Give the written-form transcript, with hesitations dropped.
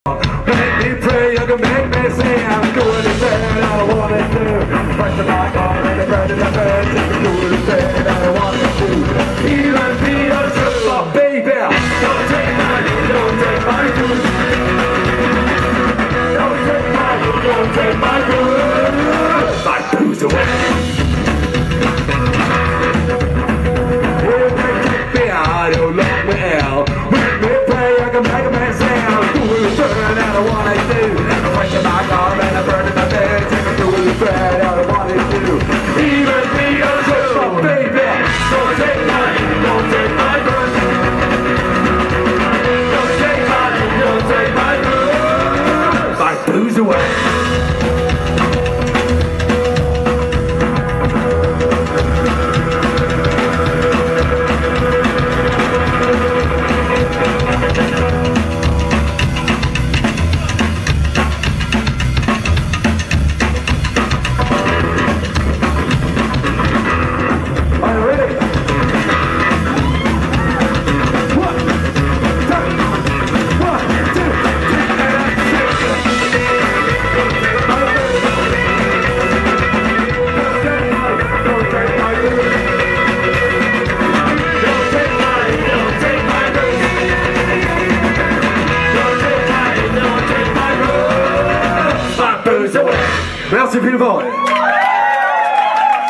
Make me pray, you can make me say I'm doing the thing I wanna do. Press the mic on and the bird in the bed, take me doing the thing I wanna do. Even be a tripper, baby. Don't take my groove. Don't take my groove. Don't take my groove. My blues away. When they kick me out, you'll lock me out. Make me pray, I can make a man sound. Doing the thing I wanna do. Press the mic on and the bird in the bed, take me doing the thing I wanna do. Even be a tripper, baby. Don't take my groove. Don't take my groove. Don't take my groove. My blues away. Merci Philbon.